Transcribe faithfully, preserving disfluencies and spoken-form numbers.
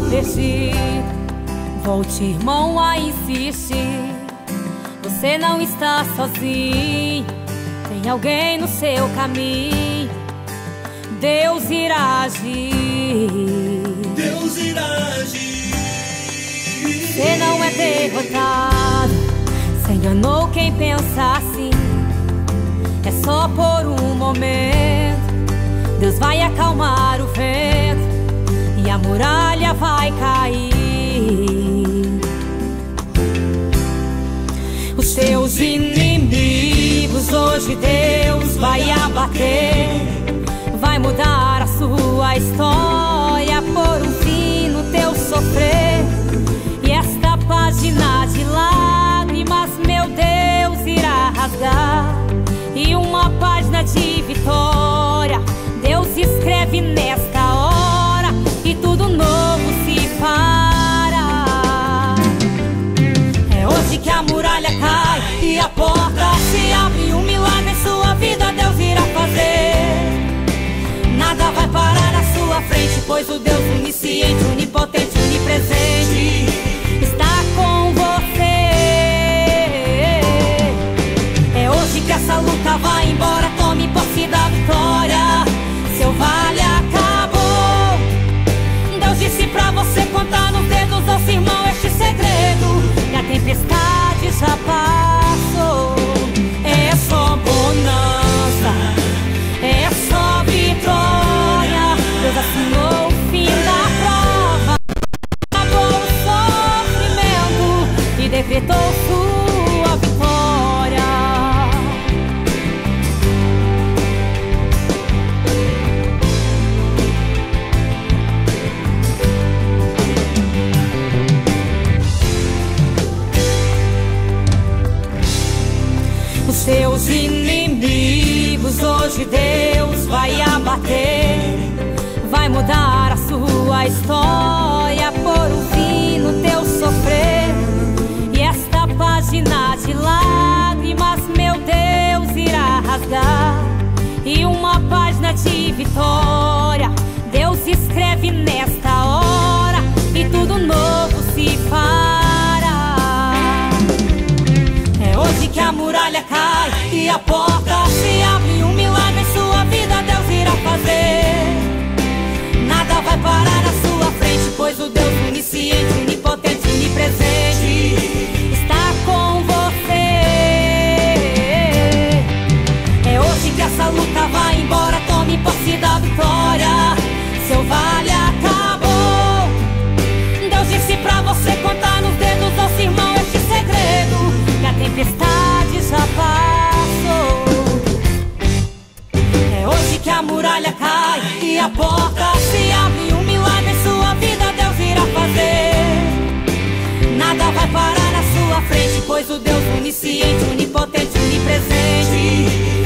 perdido. Volte, irmão, a insistir. Você não está sozinho, tem alguém no seu caminho. Deus irá agir. Deus irá agir. Você não é derrotado, se enganou quem pensa assim. É só por um momento, Deus vai acalmar o vento e a muralha vai cair. Os seus inimigos hoje Deus vai abater. Vai mudar a sua história, por um fim no teu sofrer. E esta página de lágrimas, meu Deus, irá rasgar. E uma página de vitória Deus escreve nesta hora, e tudo novo se para. É hoje que a muralha cai e a porta se abre. Um milagre em sua vida Deus irá fazer. Nada vai parar na sua frente, pois o Deus onisciente, onipotente, onipresente está com você. É hoje que essa luta vai embora, tome posse da vitória. Seu vale acabou. Deus disse pra você contar nos dedos, ouça, irmão, este segredo. E a tempestade já passou. É só bonança, é só vitória. Deus assinou o fim da prova, acabou o sofrimento e decretou sua vitória. Os seus inimigos hoje Deus vai abater. Vai mudar a sua história, por um fim no teu sofrer. E esta página de lágrimas, meu Deus, irá rasgar. E uma página de vitória Deus escreve nesta hora, e tudo novo se para. É hoje que a muralha cai e a porta se abre. Um milagre em sua vida Deus irá fazer. Nada vai parar na sua frente, pois o Deus onisciente, onipotente, onipresente está com você. É hoje que essa luta vai embora, tome posse da vitória. Seu vale acabou. Deus disse pra você contar nos dedos, ouça, irmão, este segredo. Que a tempestade já passou. É hoje que a muralha cai e a porta se abre. Um milagre em sua vida Deus irá fazer. Nada vai parar na sua frente, pois o Deus onisciente, onipotente, onipresente